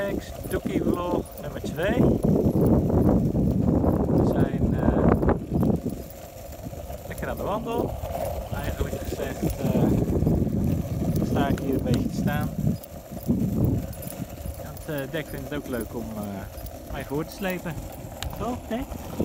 Dex Doekie vlog nummer 2. We zijn lekker aan de wandel. Eigenlijk gezegd sta ik hier een beetje te staan. En het Dek vindt het ook leuk om mij voor te slepen. Toch, Dek?